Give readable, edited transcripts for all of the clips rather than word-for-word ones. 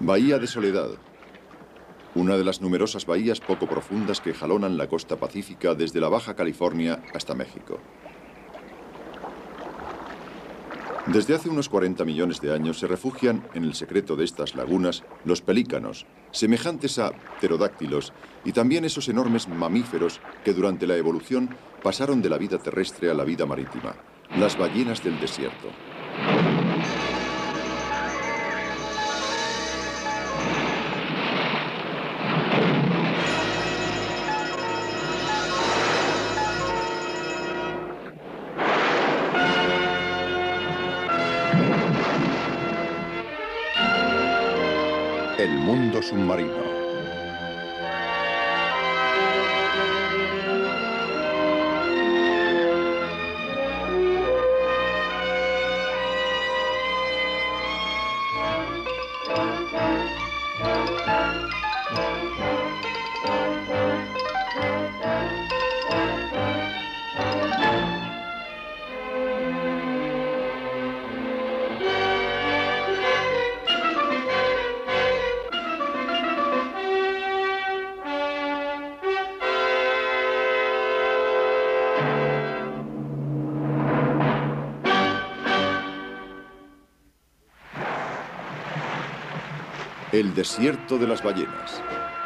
Bahía de Soledad, una de las numerosas bahías poco profundas que jalonan la costa pacífica desde la Baja California hasta México. Desde hace unos 40 millones de años se refugian en el secreto de estas lagunas los pelícanos, semejantes a pterodáctilos, y también esos enormes mamíferos que durante la evolución pasaron de la vida terrestre a la vida marítima, las ballenas del desierto. El mundo submarino. El desierto de las ballenas.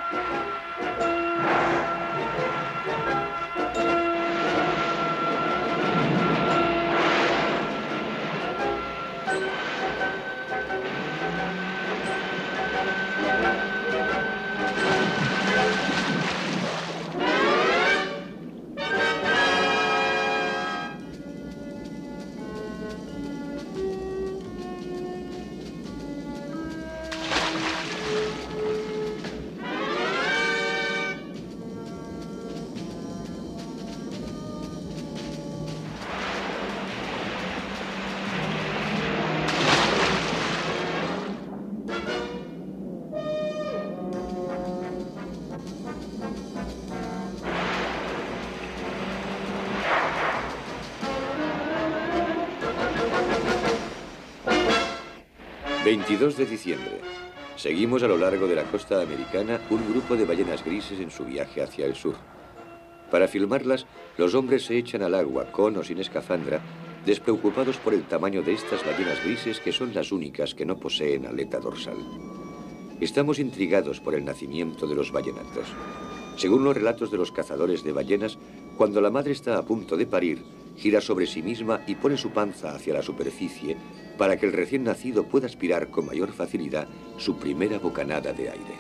...22 de diciembre. Seguimos a lo largo de la costa americana un grupo de ballenas grises en su viaje hacia el sur. Para filmarlas, los hombres se echan al agua, con o sin escafandra, despreocupados por el tamaño de estas ballenas grises que son las únicas que no poseen aleta dorsal. Estamos intrigados por el nacimiento de los ballenatos. Según los relatos de los cazadores de ballenas, cuando la madre está a punto de parir, gira sobre sí misma y pone su panza hacia la superficie para que el recién nacido pueda aspirar con mayor facilidad su primera bocanada de aire.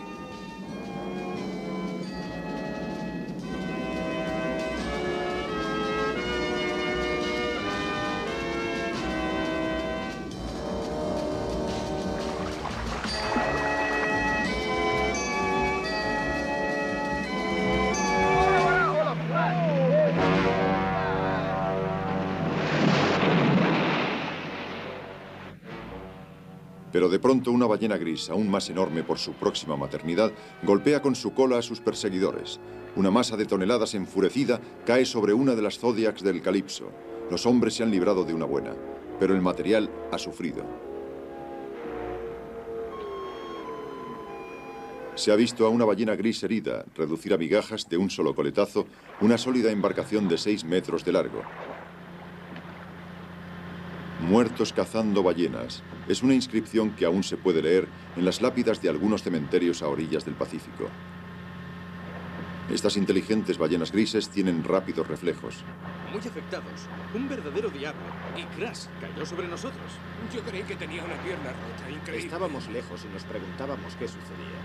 Pero de pronto una ballena gris, aún más enorme por su próxima maternidad, golpea con su cola a sus perseguidores. Una masa de toneladas enfurecida cae sobre una de las Zodiacs del Calipso. Los hombres se han librado de una buena, pero el material ha sufrido. Se ha visto a una ballena gris herida reducir a migajas de un solo coletazo una sólida embarcación de 6 metros de largo. Muertos cazando ballenas es una inscripción que aún se puede leer en las lápidas de algunos cementerios a orillas del Pacífico. Estas inteligentes ballenas grises tienen rápidos reflejos. Muy afectados. Un verdadero diablo. Y Crash cayó sobre nosotros. Yo creí que tenía una pierna rota. Increíble. Estábamos lejos y nos preguntábamos qué sucedía.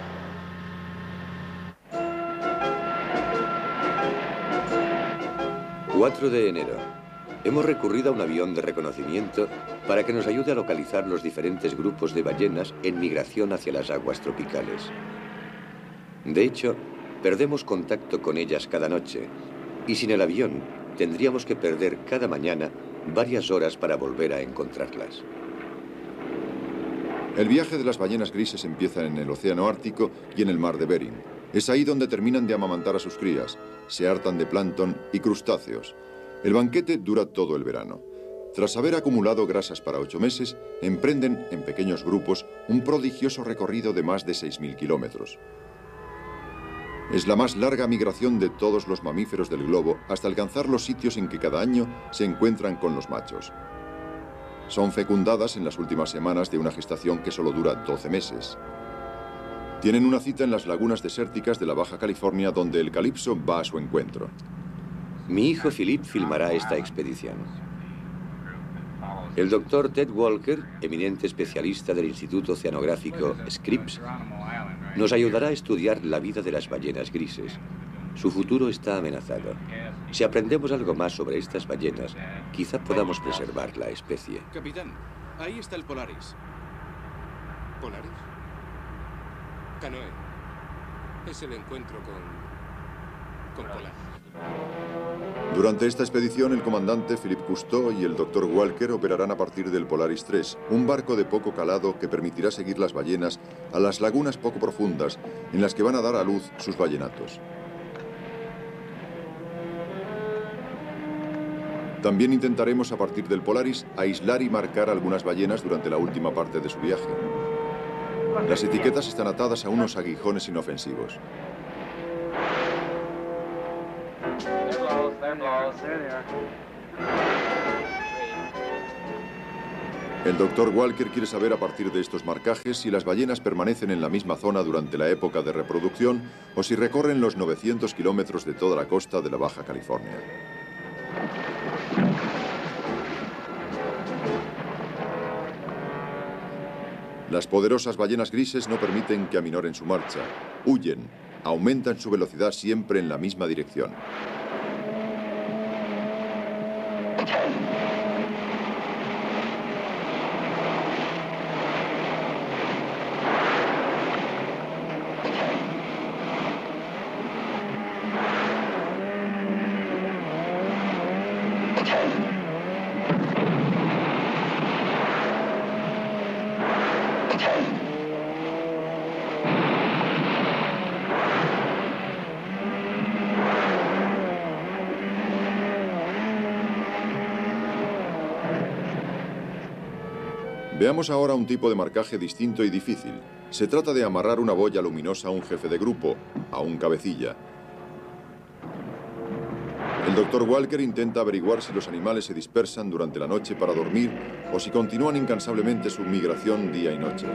4 de enero. Hemos recurrido a un avión de reconocimiento para que nos ayude a localizar los diferentes grupos de ballenas en migración hacia las aguas tropicales. De hecho, perdemos contacto con ellas cada noche y sin el avión tendríamos que perder cada mañana varias horas para volver a encontrarlas. El viaje de las ballenas grises empieza en el Océano Ártico y en el Mar de Bering. Es ahí donde terminan de amamantar a sus crías, se hartan de plancton y crustáceos. El banquete dura todo el verano. Tras haber acumulado grasas para 8 meses, emprenden en pequeños grupos un prodigioso recorrido de más de 6.000 kilómetros. Es la más larga migración de todos los mamíferos del globo hasta alcanzar los sitios en que cada año se encuentran con los machos. Son fecundadas en las últimas semanas de una gestación que solo dura 12 meses. Tienen una cita en las lagunas desérticas de la Baja California donde el calipso va a su encuentro. Mi hijo Philip filmará esta expedición. El doctor Ted Walker, eminente especialista del Instituto Oceanográfico Scripps, nos ayudará a estudiar la vida de las ballenas grises. Su futuro está amenazado. Si aprendemos algo más sobre estas ballenas, quizá podamos preservar la especie. Capitán, ahí está el Polaris. ¿Polaris? Canoe. Es el encuentro con Polaris. Durante esta expedición, el comandante Philip Cousteau y el Dr. Walker operarán a partir del Polaris 3, un barco de poco calado que permitirá seguir las ballenas a las lagunas poco profundas en las que van a dar a luz sus ballenatos. También intentaremos a partir del Polaris aislar y marcar algunas ballenas durante la última parte de su viaje. Las etiquetas están atadas a unos aguijones inofensivos. El Dr. Walker quiere saber a partir de estos marcajes si las ballenas permanecen en la misma zona durante la época de reproducción o si recorren los 900 kilómetros de toda la costa de la Baja California. Las poderosas ballenas grises no permiten que aminoren su marcha. Huyen, aumentan su velocidad siempre en la misma dirección. Veamos ahora un tipo de marcaje distinto y difícil. Se trata de amarrar una boya luminosa a un jefe de grupo, a un cabecilla. El Dr. Walker intenta averiguar si los animales se dispersan durante la noche para dormir o si continúan incansablemente su migración día y noche.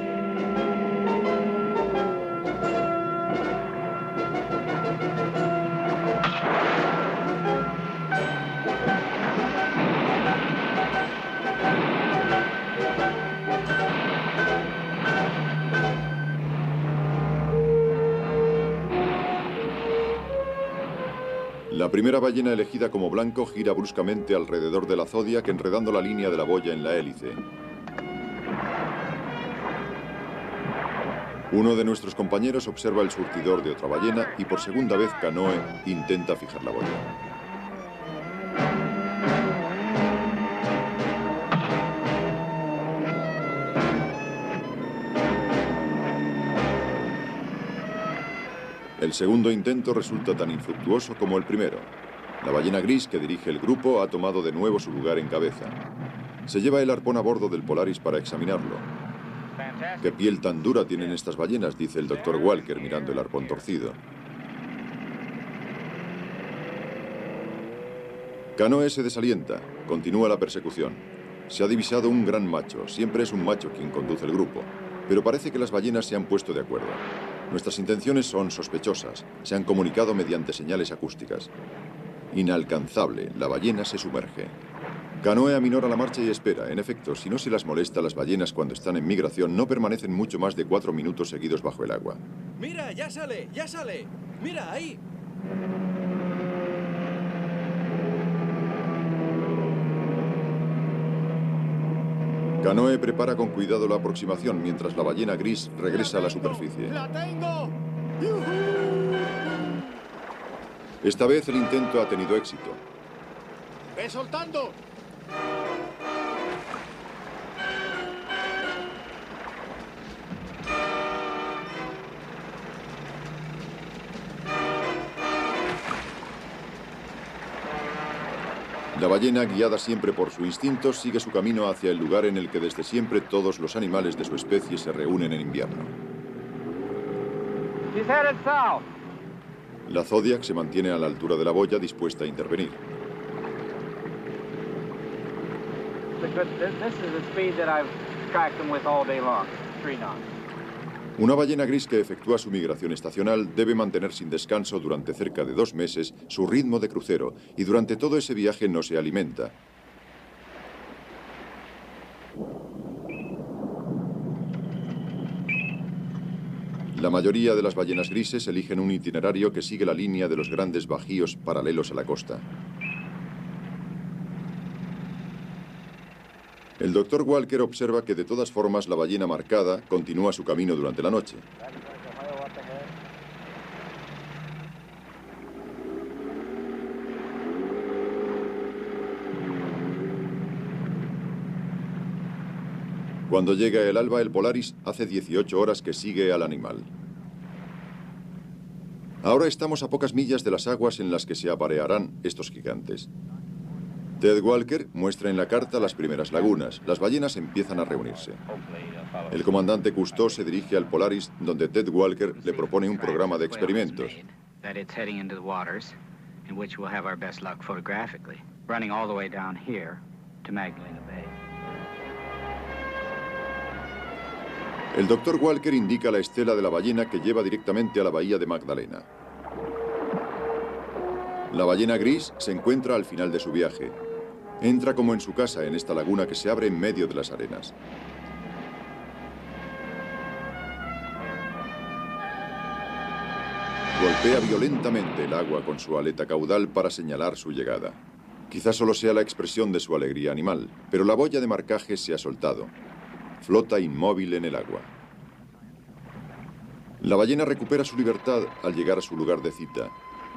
La primera ballena elegida como blanco gira bruscamente alrededor de la Zodiac, enredando la línea de la boya en la hélice. Uno de nuestros compañeros observa el surtidor de otra ballena y por segunda vez Canoe intenta fijar la boya. El segundo intento resulta tan infructuoso como el primero. La ballena gris que dirige el grupo ha tomado de nuevo su lugar en cabeza. Se lleva el arpón a bordo del Polaris para examinarlo. «¿Qué piel tan dura tienen estas ballenas?», dice el Dr. Walker mirando el arpón torcido. Canoe se desalienta. Continúa la persecución. Se ha divisado un gran macho. Siempre es un macho quien conduce el grupo. Pero parece que las ballenas se han puesto de acuerdo. Nuestras intenciones son sospechosas. Se han comunicado mediante señales acústicas. Inalcanzable, la ballena se sumerge. Canoe aminora la marcha y espera. En efecto, si no se las molesta, las ballenas cuando están en migración no permanecen mucho más de 4 minutos seguidos bajo el agua. ¡Mira, ya sale! ¡Ya sale! ¡Mira, ahí! Canoe prepara con cuidado la aproximación mientras la ballena gris regresa a la superficie. ¡La tengo! Esta vez el intento ha tenido éxito. ¡Ve soltando! La ballena, guiada siempre por su instinto, sigue su camino hacia el lugar en el que desde siempre todos los animales de su especie se reúnen en invierno. La Zodiac se mantiene a la altura de la boya, dispuesta a intervenir. Una ballena gris que efectúa su migración estacional debe mantener sin descanso durante cerca de 2 meses su ritmo de crucero y durante todo ese viaje no se alimenta. La mayoría de las ballenas grises eligen un itinerario que sigue la línea de los grandes bajíos paralelos a la costa. El Dr. Walker observa que de todas formas la ballena marcada continúa su camino durante la noche. Cuando llega el alba, el Polaris hace 18 horas que sigue al animal. Ahora estamos a pocas millas de las aguas en las que se aparearán estos gigantes. Ted Walker muestra en la carta las primeras lagunas. Las ballenas empiezan a reunirse. El comandante Cousteau se dirige al Polaris, donde Ted Walker le propone un programa de experimentos. El Dr. Walker indica la estela de la ballena que lleva directamente a la bahía de Magdalena. La ballena gris se encuentra al final de su viaje. Entra como en su casa en esta laguna que se abre en medio de las arenas. Golpea violentamente el agua con su aleta caudal para señalar su llegada. Quizás solo sea la expresión de su alegría animal, pero la boya de marcaje se ha soltado. Flota inmóvil en el agua. La ballena recupera su libertad al llegar a su lugar de cita.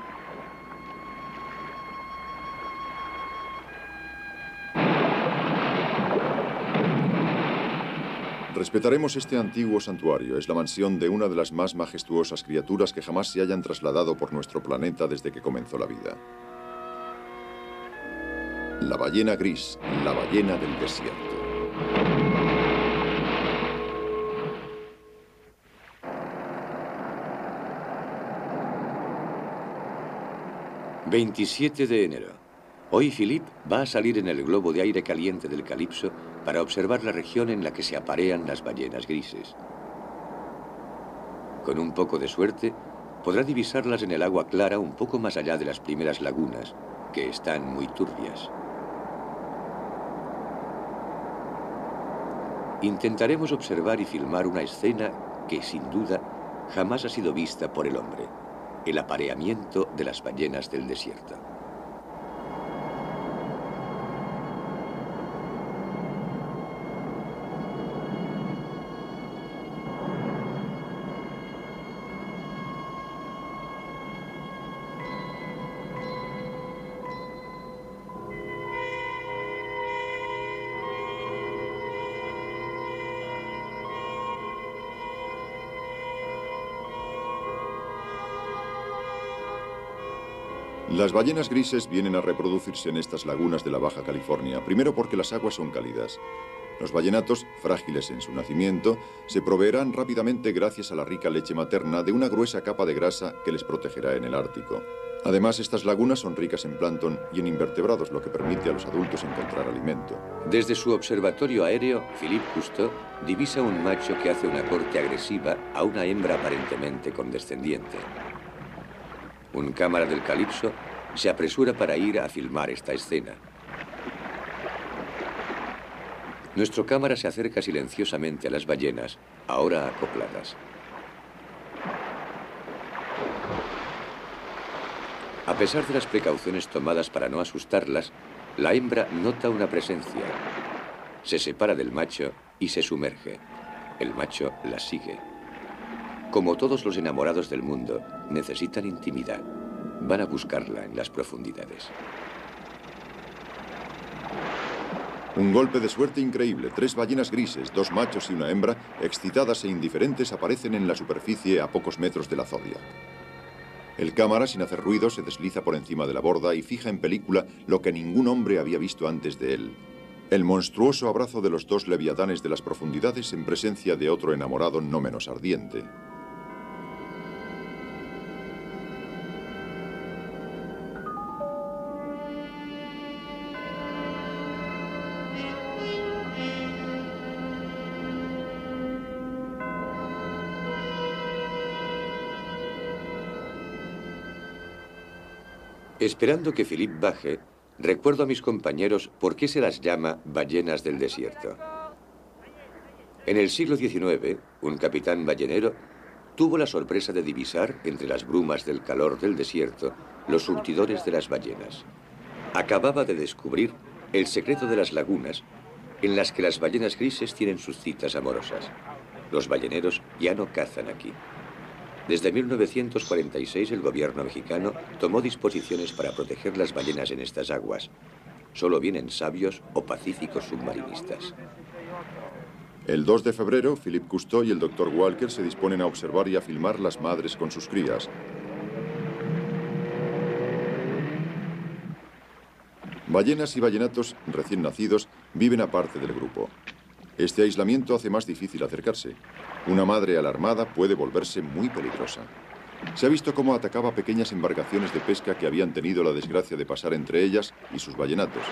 Respetaremos este antiguo santuario. Es la mansión de una de las más majestuosas criaturas que jamás se hayan trasladado por nuestro planeta desde que comenzó la vida. La ballena gris, la ballena del desierto. ...27 de enero. Hoy Philippe va a salir en el globo de aire caliente del Calipso para observar la región en la que se aparean las ballenas grises. Con un poco de suerte, podrá divisarlas en el agua clara un poco más allá de las primeras lagunas, que están muy turbias. Intentaremos observar y filmar una escena que, sin duda, jamás ha sido vista por el hombre: el apareamiento de las ballenas del desierto. Las ballenas grises vienen a reproducirse en estas lagunas de la Baja California, primero porque las aguas son cálidas. Los ballenatos, frágiles en su nacimiento, se proveerán rápidamente gracias a la rica leche materna de una gruesa capa de grasa que les protegerá en el Ártico. Además, estas lagunas son ricas en plancton y en invertebrados, lo que permite a los adultos encontrar alimento. Desde su observatorio aéreo, Philippe Cousteau divisa un macho que hace una corte agresiva a una hembra aparentemente condescendiente. Un cámara del Calipso se apresura para ir a filmar esta escena. Nuestro cámara se acerca silenciosamente a las ballenas, ahora acopladas. A pesar de las precauciones tomadas para no asustarlas, la hembra nota una presencia. Se separa del macho y se sumerge. El macho la sigue. Como todos los enamorados del mundo, necesitan intimidad. Van a buscarla en las profundidades. Un golpe de suerte increíble. 3 ballenas grises, 2 machos y una hembra, excitadas e indiferentes, aparecen en la superficie a pocos metros de la Zodiac. El cámara, sin hacer ruido, se desliza por encima de la borda y fija en película lo que ningún hombre había visto antes de él. El monstruoso abrazo de los dos leviatanes de las profundidades en presencia de otro enamorado no menos ardiente. Esperando que Philippe baje, recuerdo a mis compañeros por qué se las llama ballenas del desierto. En el siglo XIX, un capitán ballenero tuvo la sorpresa de divisar, entre las brumas del calor del desierto, los surtidores de las ballenas. Acababa de descubrir el secreto de las lagunas en las que las ballenas grises tienen sus citas amorosas. Los balleneros ya no cazan aquí. Desde 1946 el gobierno mexicano tomó disposiciones para proteger las ballenas en estas aguas. Solo vienen sabios o pacíficos submarinistas. El 2 de febrero, Philippe Cousteau y el Dr. Walker se disponen a observar y a filmar las madres con sus crías. Ballenas y ballenatos recién nacidos viven aparte del grupo. Este aislamiento hace más difícil acercarse. Una madre alarmada puede volverse muy peligrosa. Se ha visto cómo atacaba pequeñas embarcaciones de pesca que habían tenido la desgracia de pasar entre ellas y sus ballenatos.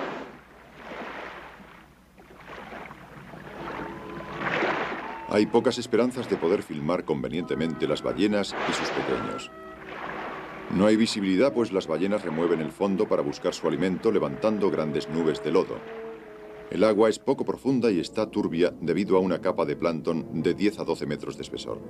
Hay pocas esperanzas de poder filmar convenientemente las ballenas y sus pequeños. No hay visibilidad, pues las ballenas remueven el fondo para buscar su alimento levantando grandes nubes de lodo. El agua es poco profunda y está turbia debido a una capa de plancton de 10 a 12 metros de espesor.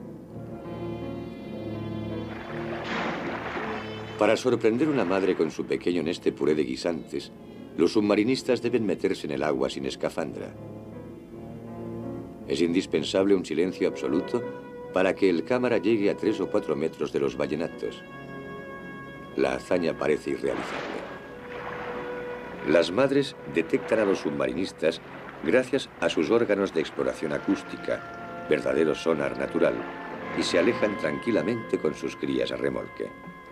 Para sorprender a una madre con su pequeño en este puré de guisantes, los submarinistas deben meterse en el agua sin escafandra. Es indispensable un silencio absoluto para que el cámara llegue a 3 o 4 metros de los ballenatos. La hazaña parece irrealizable. Las madres detectan a los submarinistas gracias a sus órganos de exploración acústica, verdadero sonar natural, y se alejan tranquilamente con sus crías a remolque.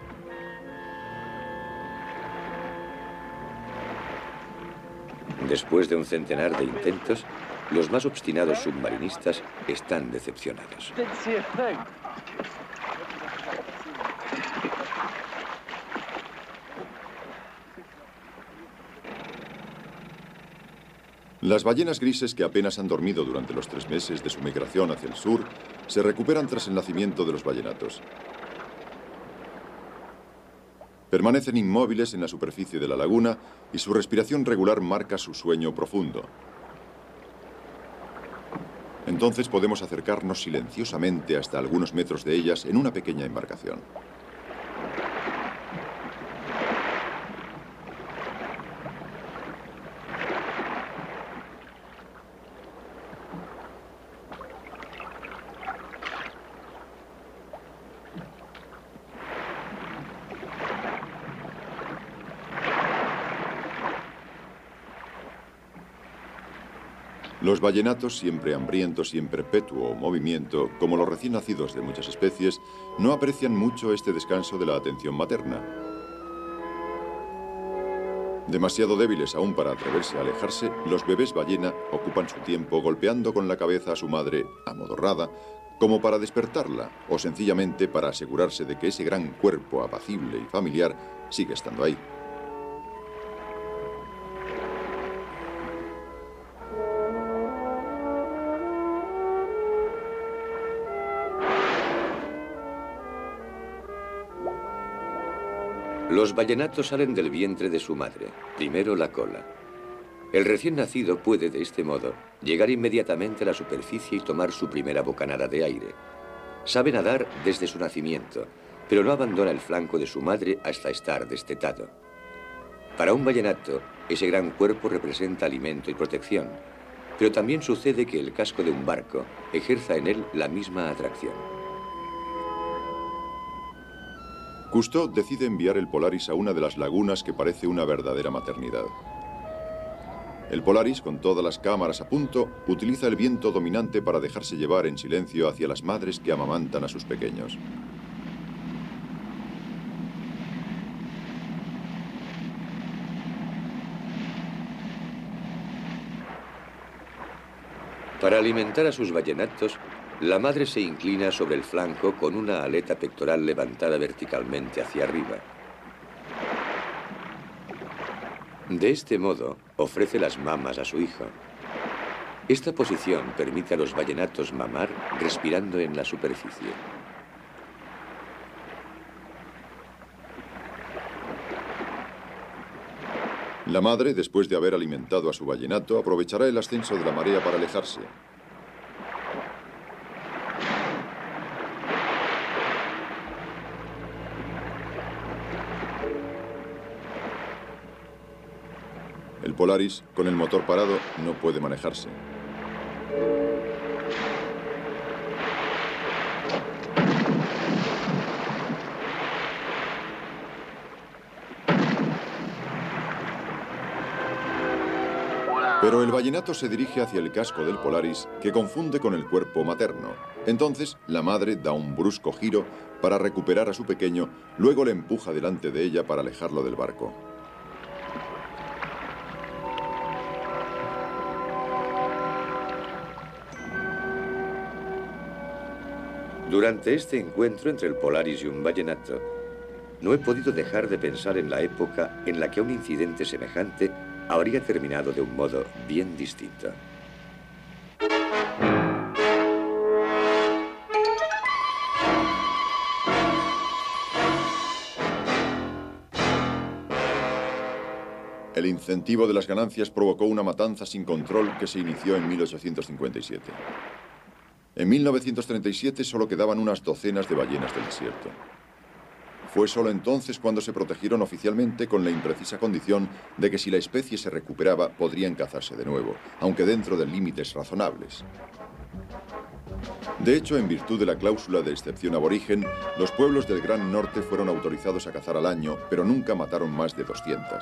Después de un centenar de intentos, los más obstinados submarinistas están decepcionados. Las ballenas grises, que apenas han dormido durante los 3 meses de su migración hacia el sur, se recuperan tras el nacimiento de los ballenatos. Permanecen inmóviles en la superficie de la laguna y su respiración regular marca su sueño profundo. Entonces podemos acercarnos silenciosamente hasta algunos metros de ellas en una pequeña embarcación. Los ballenatos, siempre hambrientos y en perpetuo movimiento, como los recién nacidos de muchas especies, no aprecian mucho este descanso de la atención materna. Demasiado débiles aún para atreverse a alejarse, los bebés ballena ocupan su tiempo golpeando con la cabeza a su madre, amodorrada, como para despertarla o sencillamente para asegurarse de que ese gran cuerpo apacible y familiar sigue estando ahí. Los ballenatos salen del vientre de su madre, primero la cola. El recién nacido puede, de este modo, llegar inmediatamente a la superficie y tomar su primera bocanada de aire. Sabe nadar desde su nacimiento, pero no abandona el flanco de su madre hasta estar destetado. Para un ballenato, ese gran cuerpo representa alimento y protección, pero también sucede que el casco de un barco ejerza en él la misma atracción. Cousteau decide enviar el Polaris a una de las lagunas que parece una verdadera maternidad. El Polaris, con todas las cámaras a punto, utiliza el viento dominante para dejarse llevar en silencio hacia las madres que amamantan a sus pequeños. Para alimentar a sus ballenatos, la madre se inclina sobre el flanco con una aleta pectoral levantada verticalmente hacia arriba. De este modo, ofrece las mamas a su hijo. Esta posición permite a los ballenatos mamar respirando en la superficie. La madre, después de haber alimentado a su ballenato, aprovechará el ascenso de la marea para alejarse. El Polaris, con el motor parado, no puede manejarse. Pero el ballenato se dirige hacia el casco del Polaris, que confunde con el cuerpo materno. Entonces, la madre da un brusco giro para recuperar a su pequeño, luego le empuja delante de ella para alejarlo del barco. Durante este encuentro entre el Polaris y un ballenato, no he podido dejar de pensar en la época en la que un incidente semejante habría terminado de un modo bien distinto. El incentivo de las ganancias provocó una matanza sin control que se inició en 1857. En 1937 solo quedaban unas docenas de ballenas del desierto. Fue solo entonces cuando se protegieron oficialmente con la imprecisa condición de que si la especie se recuperaba podrían cazarse de nuevo, aunque dentro de límites razonables. De hecho, en virtud de la cláusula de excepción aborigen, los pueblos del Gran Norte fueron autorizados a cazar al año, pero nunca mataron más de 200.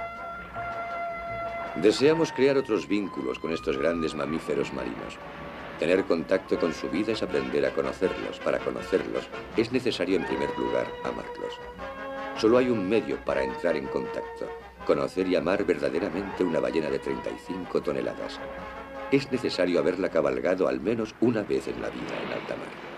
Deseamos crear otros vínculos con estos grandes mamíferos marinos. Tener contacto con su vida es aprender a conocerlos. Para conocerlos, es necesario en primer lugar amarlos. Solo hay un medio para entrar en contacto: conocer y amar verdaderamente una ballena de 35 toneladas. Es necesario haberla cabalgado al menos una vez en la vida en alta mar.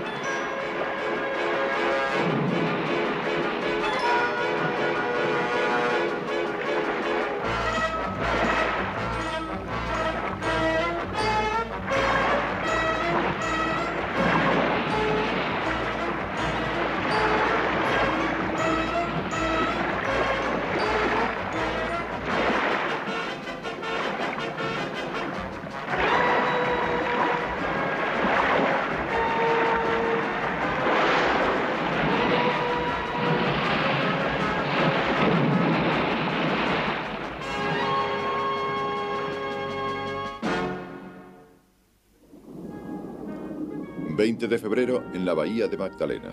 De febrero en la bahía de Magdalena.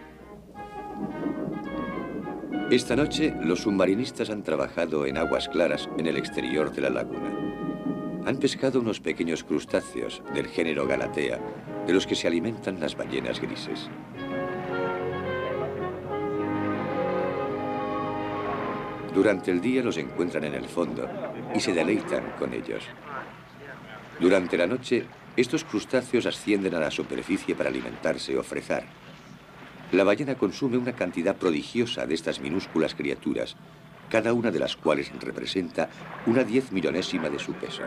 Esta noche, los submarinistas han trabajado en aguas claras en el exterior de la laguna. Han pescado unos pequeños crustáceos del género Galatea, de los que se alimentan las ballenas grises. Durante el día los encuentran en el fondo y se deleitan con ellos. Durante la noche, estos crustáceos ascienden a la superficie para alimentarse o frezar. La ballena consume una cantidad prodigiosa de estas minúsculas criaturas, cada una de las cuales representa una 10.000.000ª de su peso.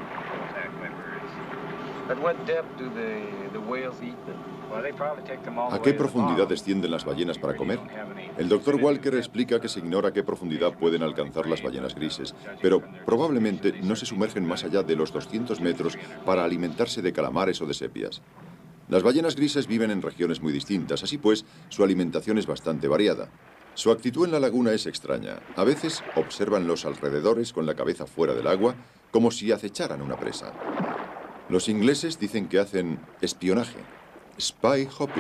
¿A qué profundidad descienden las ballenas para comer? El doctor Walker explica que se ignora a qué profundidad pueden alcanzar las ballenas grises, pero probablemente no se sumergen más allá de los 200 metros para alimentarse de calamares o de sepias. Las ballenas grises viven en regiones muy distintas, así pues, su alimentación es bastante variada. Su actitud en la laguna es extraña. A veces observan los alrededores con la cabeza fuera del agua, como si acecharan una presa. Los ingleses dicen que hacen espionaje, spy hopping.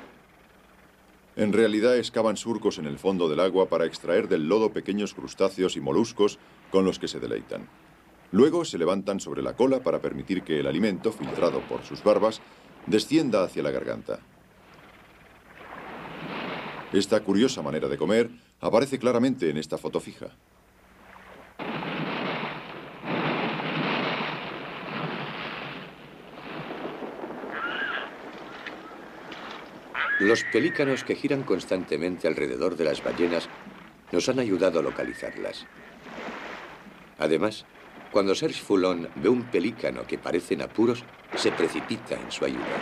En realidad excavan surcos en el fondo del agua para extraer del lodo pequeños crustáceos y moluscos con los que se deleitan. Luego se levantan sobre la cola para permitir que el alimento, filtrado por sus barbas, descienda hacia la garganta. Esta curiosa manera de comer aparece claramente en esta foto fija. Los pelícanos que giran constantemente alrededor de las ballenas nos han ayudado a localizarlas. Además, cuando Serge Foulon ve un pelícano que parece en apuros, se precipita en su ayuda.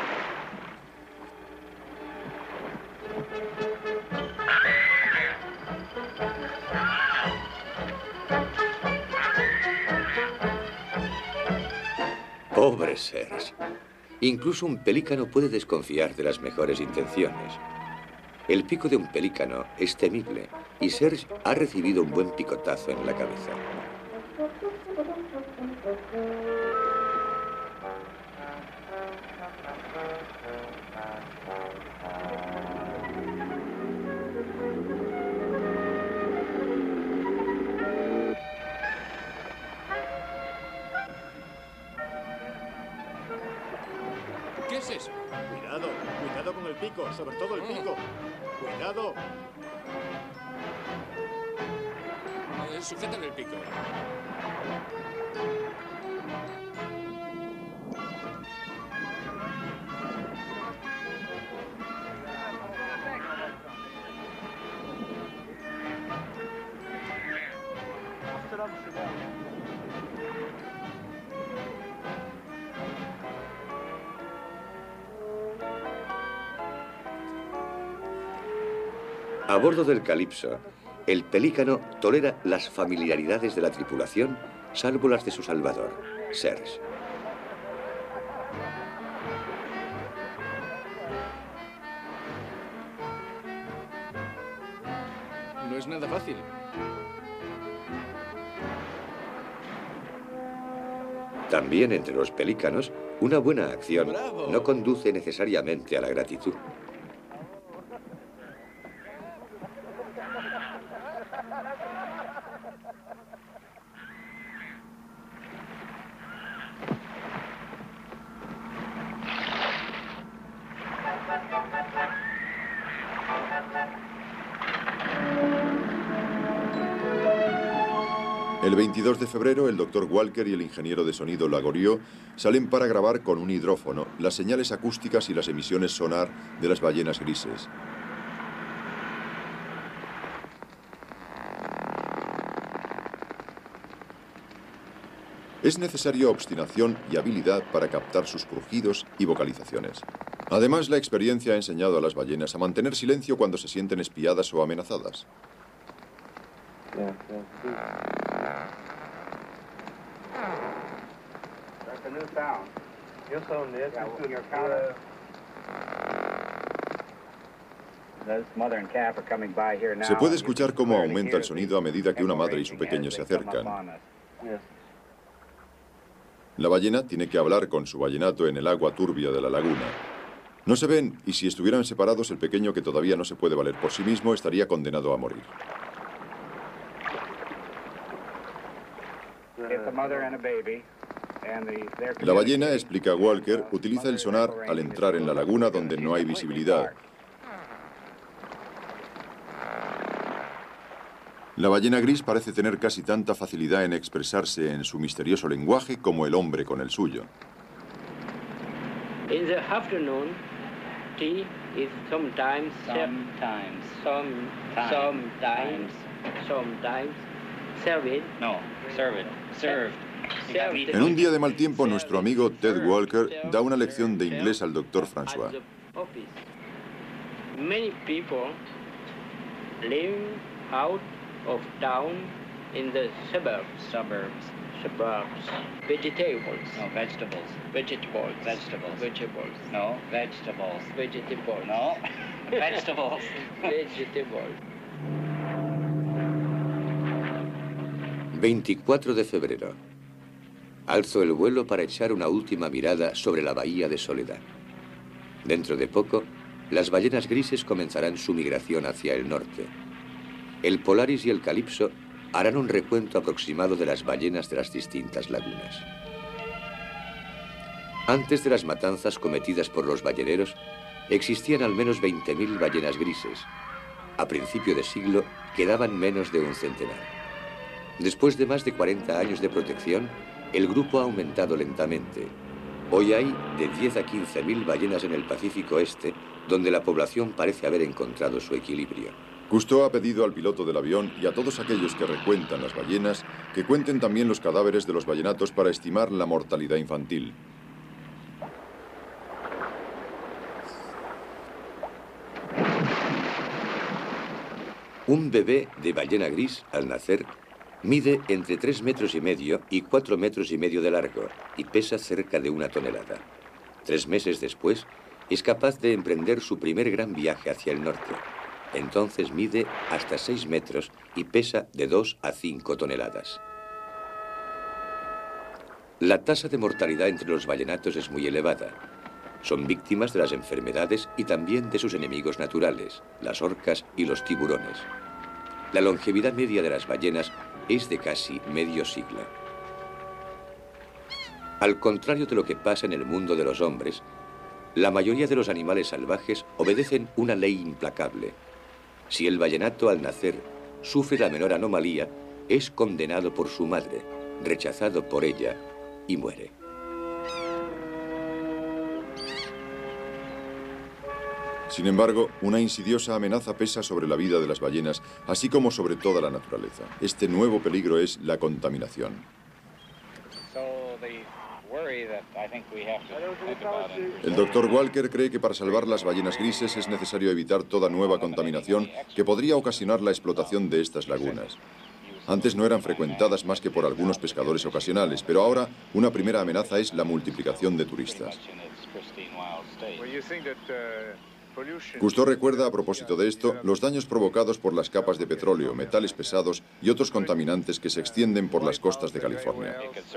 Pobre Serge. Incluso un pelícano puede desconfiar de las mejores intenciones. El pico de un pelícano es temible y Serge ha recibido un buen picotazo en la cabeza. ¿Qué es eso? Cuidado, cuidado con el pico, sobre todo el pico. Cuidado. Sujétale el pico. A bordo del Calypso, el pelícano tolera las familiaridades de la tripulación, salvo las de su salvador, Serge. No es nada fácil. También entre los pelícanos, una buena acción ¡Bravo! no conduce necesariamente a la gratitud. El 22 de febrero, el Dr. Walker y el ingeniero de sonido Lagoriot salen para grabar con un hidrófono las señales acústicas y las emisiones sonar de las ballenas grises. Es necesario obstinación y habilidad para captar sus crujidos y vocalizaciones. Además, la experiencia ha enseñado a las ballenas a mantener silencio cuando se sienten espiadas o amenazadas. Se puede escuchar cómo aumenta el sonido a medida que una madre y su pequeño se acercan. La ballena tiene que hablar con su ballenato en el agua turbia de la laguna. No se ven, y si estuvieran separados, el pequeño, que todavía no se puede valer por sí mismo, estaría condenado a morir. La ballena, explica Walker, utiliza el sonar al entrar en la laguna donde no hay visibilidad. La ballena gris parece tener casi tanta facilidad en expresarse en su misterioso lenguaje como el hombre con el suyo. In the afternoon, tea is sometimes served. No, served. Served. Served. En un día de mal tiempo, nuestro amigo Ted Walker da una lección de inglés al Dr. François. At the office. Many people live out of town in the suburbs. Vegetables. No, vegetables. Vegetables. Vegetables. Vegetables. No, vegetables. Vegetables. No, vegetables. Vegetables. 24 de febrero. Alzo el vuelo para echar una última mirada sobre la bahía de Soledad. Dentro de poco, las ballenas grises comenzarán su migración hacia el norte. El Polaris y el Calypso harán un recuento aproximado de las ballenas de las distintas lagunas. Antes de las matanzas cometidas por los balleneros, existían al menos 20.000 ballenas grises. A principio de siglo quedaban menos de un centenar. Después de más de 40 años de protección, el grupo ha aumentado lentamente. Hoy hay de 10 a 15.000 ballenas en el Pacífico Este, donde la población parece haber encontrado su equilibrio. Cousteau ha pedido al piloto del avión y a todos aquellos que recuentan las ballenas que cuenten también los cadáveres de los ballenatos para estimar la mortalidad infantil. Un bebé de ballena gris, al nacer, mide entre 3,5 metros y 4,5 metros de largo y pesa cerca de 1 tonelada. 3 meses después, es capaz de emprender su primer gran viaje hacia el norte. Entonces mide hasta 6 metros y pesa de 2 a 5 toneladas. La tasa de mortalidad entre los ballenatos es muy elevada. Son víctimas de las enfermedades y también de sus enemigos naturales, las orcas y los tiburones. La longevidad media de las ballenas es de casi medio siglo. Al contrario de lo que pasa en el mundo de los hombres, la mayoría de los animales salvajes obedecen una ley implacable. Si el ballenato al nacer sufre la menor anomalía, es condenado por su madre, rechazado por ella y muere. Sin embargo, una insidiosa amenaza pesa sobre la vida de las ballenas, así como sobre toda la naturaleza. Este nuevo peligro es la contaminación. El Dr. Walker cree que para salvar las ballenas grises es necesario evitar toda nueva contaminación que podría ocasionar la explotación de estas lagunas. Antes no eran frecuentadas más que por algunos pescadores ocasionales, pero ahora una primera amenaza es la multiplicación de turistas. Cousteau recuerda, a propósito de esto, los daños provocados por las capas de petróleo, metales pesados y otros contaminantes que se extienden por las costas de California.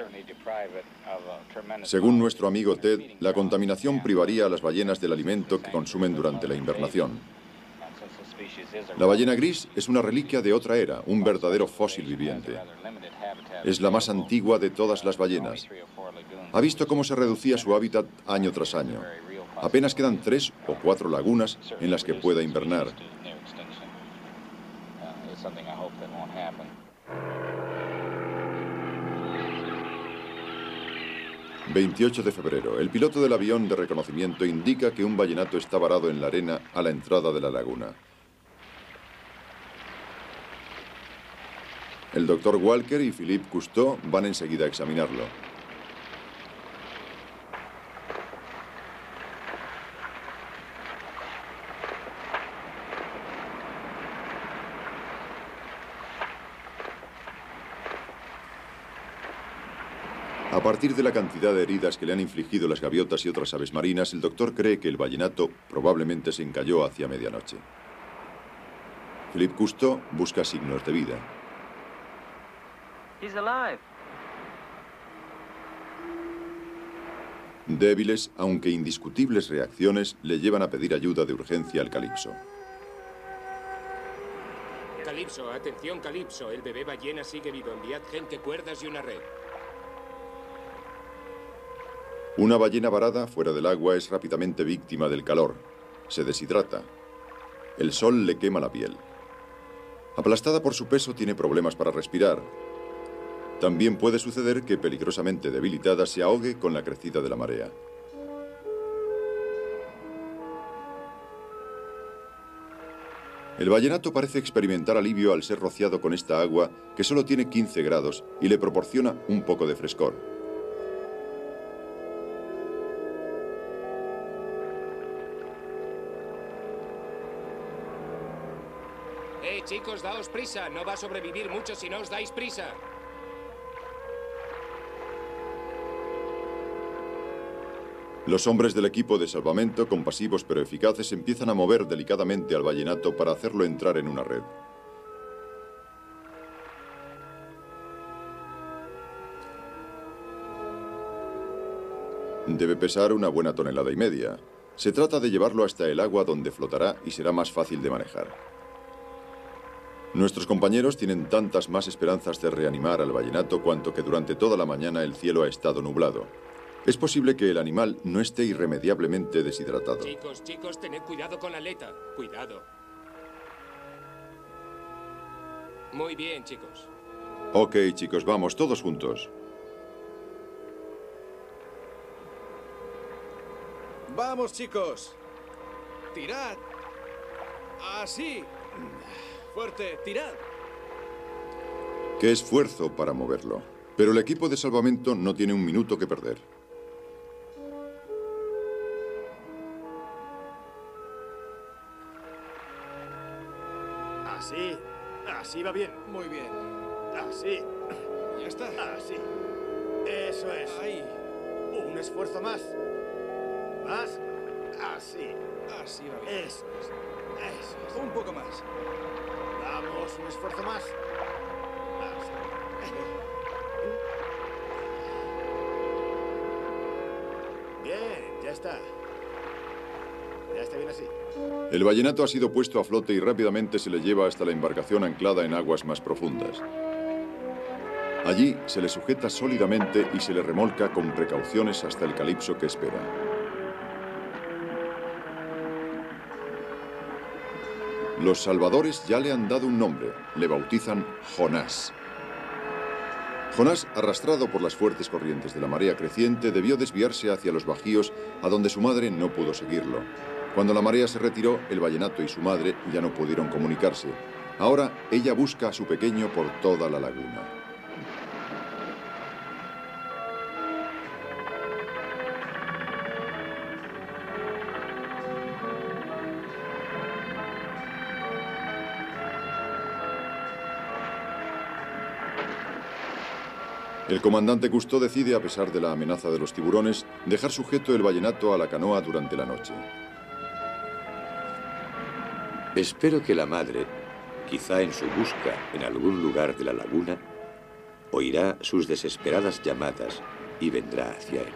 Según nuestro amigo Ted, la contaminación privaría a las ballenas del alimento que consumen durante la invernación. La ballena gris es una reliquia de otra era, un verdadero fósil viviente. Es la más antigua de todas las ballenas. Ha visto cómo se reducía su hábitat año tras año. Apenas quedan 3 o 4 lagunas en las que pueda invernar. ...28 de febrero. El piloto del avión de reconocimiento indica que un ballenato está varado en la arena a la entrada de la laguna. El Dr. Walker y Philippe Cousteau van enseguida a examinarlo. A partir de la cantidad de heridas que le han infligido las gaviotas y otras aves marinas, el doctor cree que el ballenato probablemente se encalló hacia medianoche. Philippe Cousteau busca signos de vida. Débiles, aunque indiscutibles reacciones le llevan a pedir ayuda de urgencia al Calypso. Calypso, atención Calypso, el bebé ballena sigue vivo. Enviad gente, cuerdas y una red. Una ballena varada fuera del agua es rápidamente víctima del calor. Se deshidrata. El sol le quema la piel. Aplastada por su peso, tiene problemas para respirar. También puede suceder que, peligrosamente debilitada, se ahogue con la crecida de la marea. El ballenato parece experimentar alivio al ser rociado con esta agua que solo tiene 15 grados y le proporciona un poco de frescor. Chicos, daos prisa. No va a sobrevivir mucho si no os dais prisa. Los hombres del equipo de salvamento, compasivos pero eficaces, empiezan a mover delicadamente al ballenato para hacerlo entrar en una red. Debe pesar una buena 1,5 toneladas. Se trata de llevarlo hasta el agua donde flotará y será más fácil de manejar. Nuestros compañeros tienen tantas más esperanzas de reanimar al ballenato cuanto que durante toda la mañana el cielo ha estado nublado. Es posible que el animal no esté irremediablemente deshidratado. Chicos, tened cuidado con la aleta. Cuidado. Muy bien, chicos. Ok, chicos, vamos, todos juntos. Vamos, chicos. Tirad. Así. Fuerte, tirad. Qué esfuerzo para moverlo. Pero el equipo de salvamento no tiene un minuto que perder. Así. Así va bien. Muy bien. Así. Ya está. Así. Eso es. Ahí. Un esfuerzo más. Más. Así. Así va bien. Eso es. Eso es. Un poco más. Vamos, un esfuerzo más. Así. Bien, ya está. Ya está bien así. El vallenato ha sido puesto a flote y rápidamente se le lleva hasta la embarcación anclada en aguas más profundas. Allí se le sujeta sólidamente y se le remolca con precauciones hasta el calipso que espera. Los salvadores ya le han dado un nombre. Le bautizan Jonás. Jonás, arrastrado por las fuertes corrientes de la marea creciente, debió desviarse hacia los bajíos, a donde su madre no pudo seguirlo. Cuando la marea se retiró, el vallenato y su madre ya no pudieron comunicarse. Ahora, ella busca a su pequeño por toda la laguna. El comandante Cousteau decide, a pesar de la amenaza de los tiburones, dejar sujeto el vallenato a la canoa durante la noche. Espero que la madre, quizá en su busca en algún lugar de la laguna, oirá sus desesperadas llamadas y vendrá hacia él.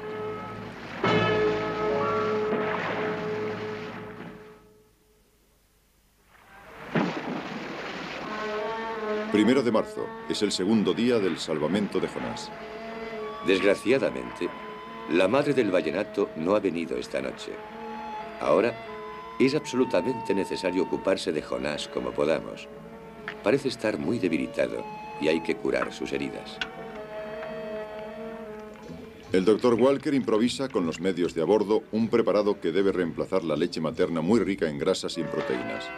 Primero de marzo es el segundo día del salvamento de Jonás. Desgraciadamente, la madre del vallenato no ha venido esta noche. Ahora es absolutamente necesario ocuparse de Jonás como podamos. Parece estar muy debilitado y hay que curar sus heridas. El doctor Walker improvisa con los medios de a bordo un preparado que debe reemplazar la leche materna muy rica en grasas y en proteínas.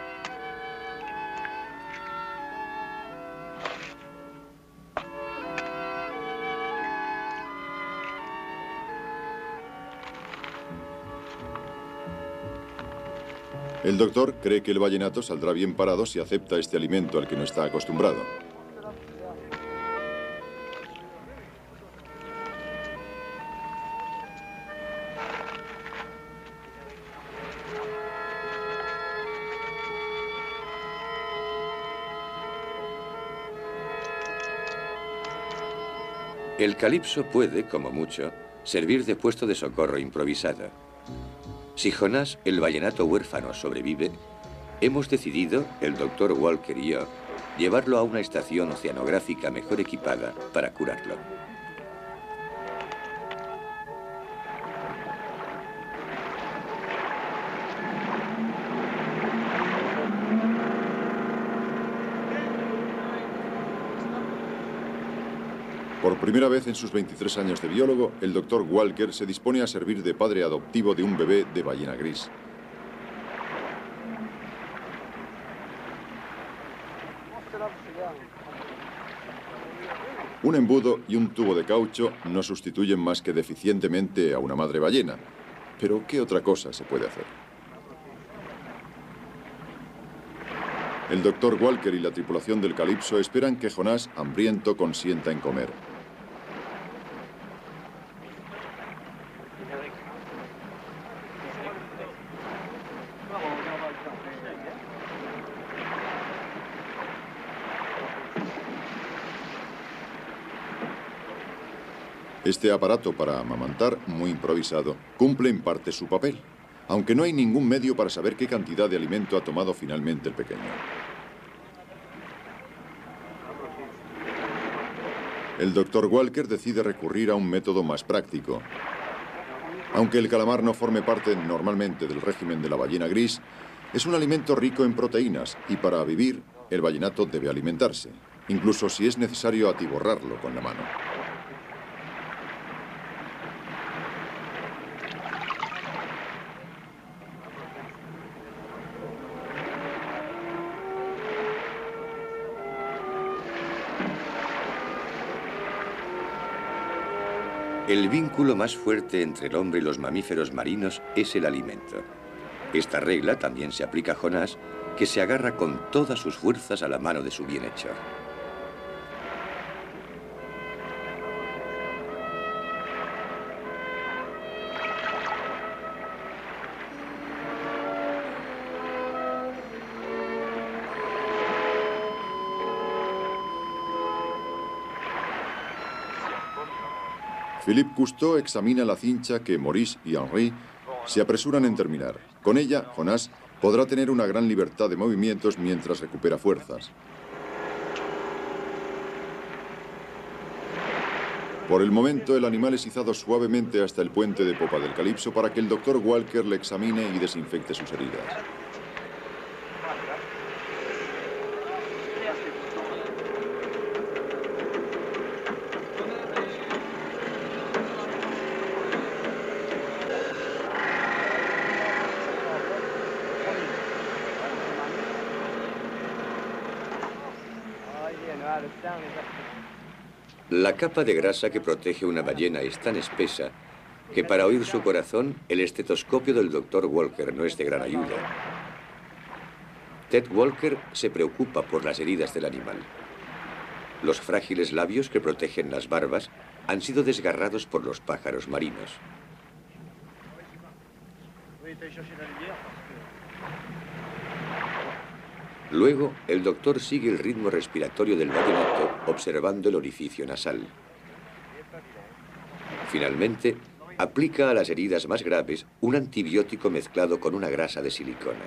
El doctor cree que el vallenato saldrá bien parado si acepta este alimento al que no está acostumbrado. El calipso puede, como mucho, servir de puesto de socorro improvisado. Si Jonás, el vallenato huérfano, sobrevive, hemos decidido, el doctor Walker y yo, llevarlo a una estación oceanográfica mejor equipada para curarlo. Por primera vez en sus 23 años de biólogo, el doctor Walker se dispone a servir de padre adoptivo de un bebé de ballena gris. Un embudo y un tubo de caucho no sustituyen más que deficientemente a una madre ballena. Pero ¿qué otra cosa se puede hacer? El doctor Walker y la tripulación del Calipso esperan que Jonás, hambriento, consienta en comer. Este aparato para amamantar, muy improvisado, cumple en parte su papel, aunque no hay ningún medio para saber qué cantidad de alimento ha tomado finalmente el pequeño. El doctor Walker decide recurrir a un método más práctico. Aunque el calamar no forme parte normalmente del régimen de la ballena gris, es un alimento rico en proteínas y para vivir, el vallenato debe alimentarse, incluso si es necesario atiborrarlo con la mano. El vínculo más fuerte entre el hombre y los mamíferos marinos es el alimento. Esta regla también se aplica a Jonás, que se agarra con todas sus fuerzas a la mano de su bienhechor. Philippe Cousteau examina la cincha que Maurice y Henri se apresuran en terminar. Con ella, Jonás podrá tener una gran libertad de movimientos mientras recupera fuerzas. Por el momento, el animal es izado suavemente hasta el puente de popa del Calypso para que el doctor Walker le examine y desinfecte sus heridas. La capa de grasa que protege una ballena es tan espesa que para oír su corazón el estetoscopio del Dr. Walker no es de gran ayuda. Ted Walker se preocupa por las heridas del animal. Los frágiles labios que protegen las barbas han sido desgarrados por los pájaros marinos. Luego, el doctor sigue el ritmo respiratorio del vallenato observando el orificio nasal. Finalmente, aplica a las heridas más graves un antibiótico mezclado con una grasa de silicona.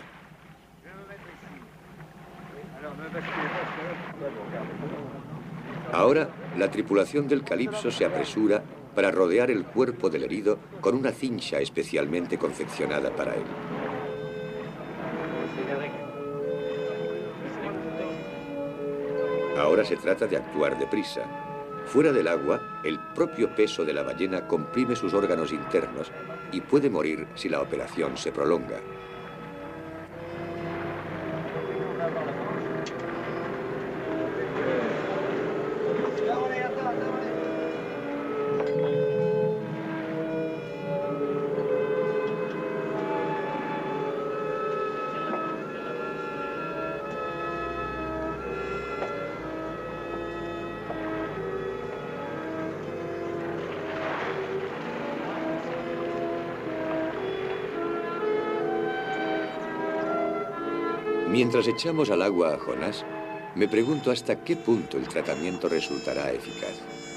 Ahora, la tripulación del Calypso se apresura para rodear el cuerpo del herido con una cincha especialmente confeccionada para él. Ahora se trata de actuar deprisa. Fuera del agua, el propio peso de la ballena comprime sus órganos internos y puede morir si la operación se prolonga. Mientras echamos al agua a Jonás, me pregunto hasta qué punto el tratamiento resultará eficaz.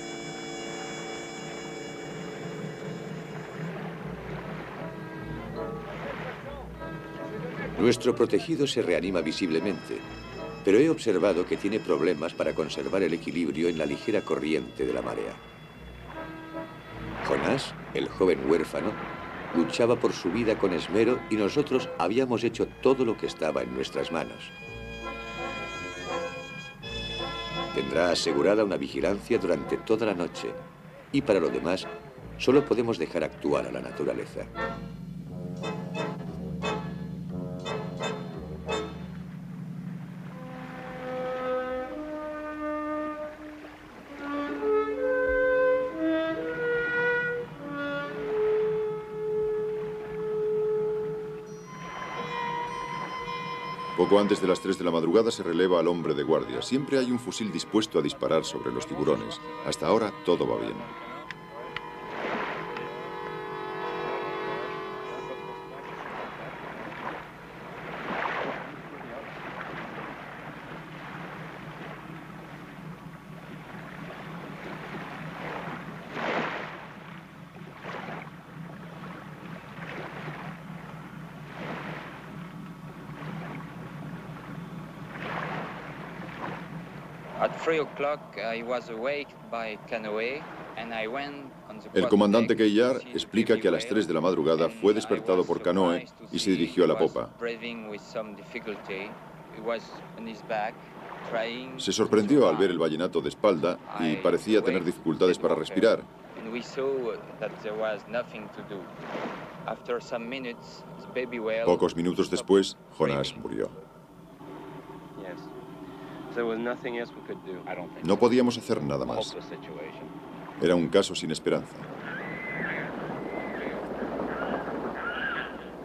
Nuestro protegido se reanima visiblemente, pero he observado que tiene problemas para conservar el equilibrio en la ligera corriente de la marea. Jonás, el joven huérfano, luchaba por su vida con esmero y nosotros habíamos hecho todo lo que estaba en nuestras manos. Tendrá asegurada una vigilancia durante toda la noche y para lo demás solo podemos dejar actuar a la naturaleza. Poco antes de las 3 de la madrugada se releva al hombre de guardia. Siempre hay un fusil dispuesto a disparar sobre los tiburones. Hasta ahora todo va bien. El comandante Keillard explica que a las 3 de la madrugada fue despertado por canoe y se dirigió a la popa. Se sorprendió al ver el vallenato de espalda y parecía tener dificultades para respirar. Pocos minutos después, Jonás murió. No podíamos hacer nada más. Era un caso sin esperanza.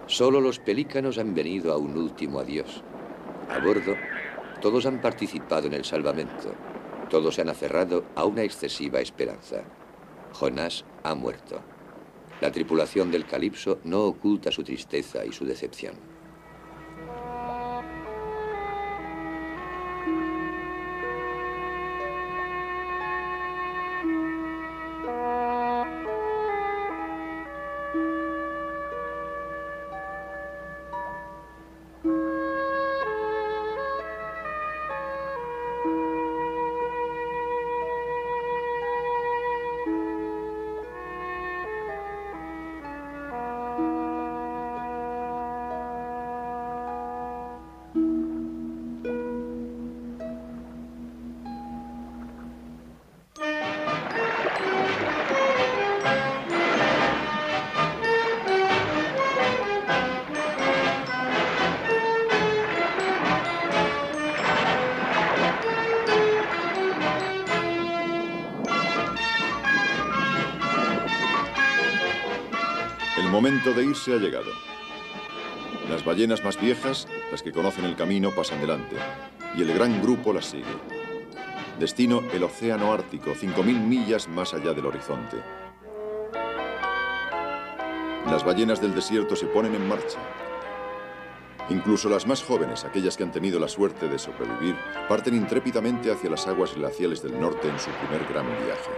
Solo los pelícanos han venido a un último adiós. A bordo, todos han participado en el salvamento. Todos se han aferrado a una excesiva esperanza. Jonás ha muerto. La tripulación del Calipso no oculta su tristeza y su decepción. El momento de irse ha llegado. Las ballenas más viejas, las que conocen el camino, pasan delante, y el gran grupo las sigue. Destino, el océano Ártico, 5.000 millas más allá del horizonte. Las ballenas del desierto se ponen en marcha. Incluso las más jóvenes, aquellas que han tenido la suerte de sobrevivir, parten intrépidamente hacia las aguas glaciales del norte en su primer gran viaje.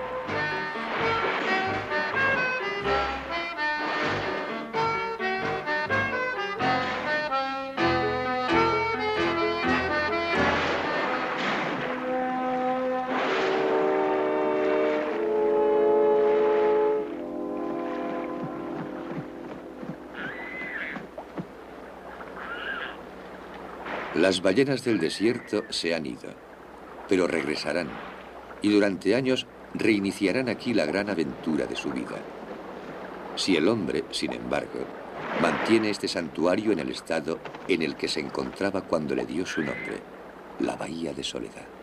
Las ballenas del desierto se han ido, pero regresarán y durante años reiniciarán aquí la gran aventura de su vida. Si el hombre, sin embargo, mantiene este santuario en el estado en el que se encontraba cuando le dio su nombre, la Bahía de Soledad.